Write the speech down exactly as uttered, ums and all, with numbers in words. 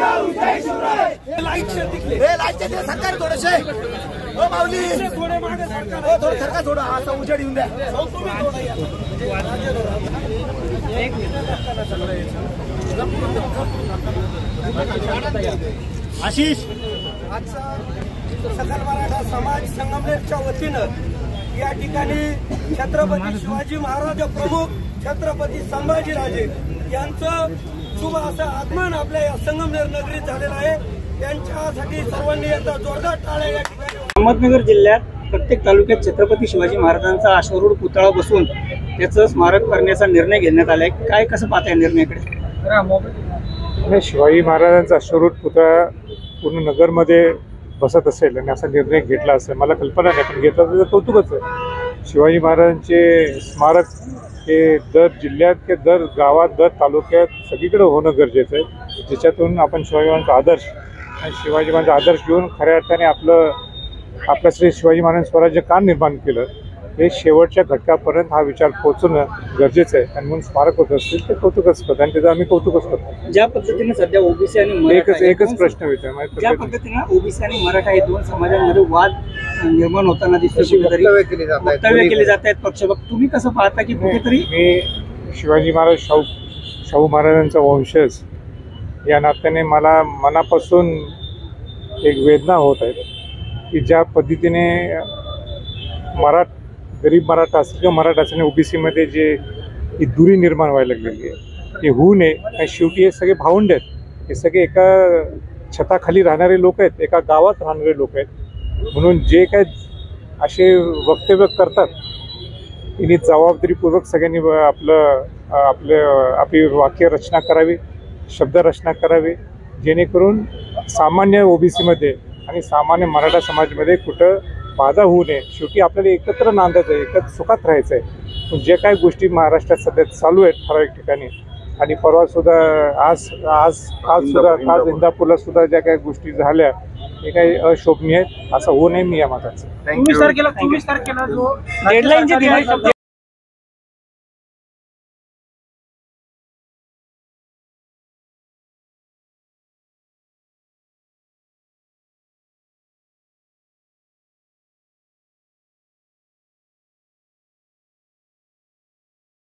सरकार थोडेसे ओ माऊली थोडे मागे सरकार थोडं सरकार थोडं असा उजेड येऊन द्या। आशिष आजचा सकल मराठा समाज संगमनेरच्या वतीनं या ठिकाणी छत्रपती शिवाजी महाराज प्रमुख छत्रपती संभाजीराजे यांचं शुभ असं आगमन आपल्या या संगमनेर नगरीत झालेलं आहे। त्यांच्यासाठी सर्वांनी एकदा जोरदार टाळ्या या ठिकाणी। अहमदनगर जिल्ह्यात प्रत्येक तालुक्यात छत्रपती शिवाजी महाराजांचा अश्वारूढ पुतळा बसवून त्याचं स्मारक करण्याचा निर्णय घेण्यात आलाय। काय कसं पाहताय निर्णयाकडे? शिवाजी महाराजांचा अश्वारूढ पुतळा पूर्ण नगरमध्ये बसत असेल आणि असा निर्णय घेतला असेल मला कल्पना नाही, पण घेतला तर कौतुकच आहे। शिवाजी महाराजांचे स्मारक हे दर जिल्ह्यात किंवा दर गावात दर तालुक्यात सगळीकडे होणं गरजेचं आहे, ज्याच्यातून आपण शिवाजी महाराजांचा आदर्श आणि शिवाजी महाराजांचा आदर्श घेऊन खऱ्या अर्थाने आपलं आपल्या श्री शिवाजी महाराज स्वराज्य का निर्माण केलं हे शेवटच्या घटकापर्यंत हा विचार पोहोचणं गरजेचं आहे। आणि म्हणून स्मारक होत असतील ते कौतुकच करतो आणि त्याचं आम्ही कौतुकच करतो। ज्या पद्धतीने सध्या ओबीसी आणि एकच एकच प्रश्न विचार ज्या पद्धतीने ओबीसी आणि मराठा हे दोन समाजांमध्ये वाद निर्माण होताना दिसतो, वक्तव्य केले जात आहेत पक्षभक्त, तुम्ही कसं पाहता की कुठेतरी? मी शिवाजी महाराज शाहू शाहू महाराजांचा वंशज या नात्याने मला मनापासून एक वेदना होत आहे की ज्या पद्धतीने मराठ गरीब मराठा असेल किंवा मराठा असेल ओबीसीमध्ये जे ही दुरी निर्माण व्हायला लागलेली आहे ते होऊ नये। आणि शेवटी हे सगळे भावंड आहेत, हे सगळे एका छताखाली राहणारे लोक आहेत, एका गावात राहणारे लोक आहेत, म्हणून जे काय असे वक्तव्य करतात त्यांनी जबाबदारीपूर्वक सगळ्यांनी आपलं आपलं आपली वाक्य रचना करावी, शब्द रचना करावी, जेणेकरून सामान्य ओबीसीमध्ये आणि सामान्य मराठा समाजामध्ये कुठं बाधा होऊ नये। शेवटी आपल्याला एकत्र नांदायचं आहे, एकत्र सुखात राहायचं आहे। पण जे काही गोष्टी महाराष्ट्रात सध्या चालू आहेत ठराविक ठिकाणी आणि परवा सुद्धा आज आज आज सुद्धा आज इंदापूरला सुद्धा ज्या काही गोष्टी झाल्या हे काही अशोभनीय आहेत, असं होऊ नये मी या मताचं। चोवीस तारखेला चोवीस तारखेला जो डेडलाईन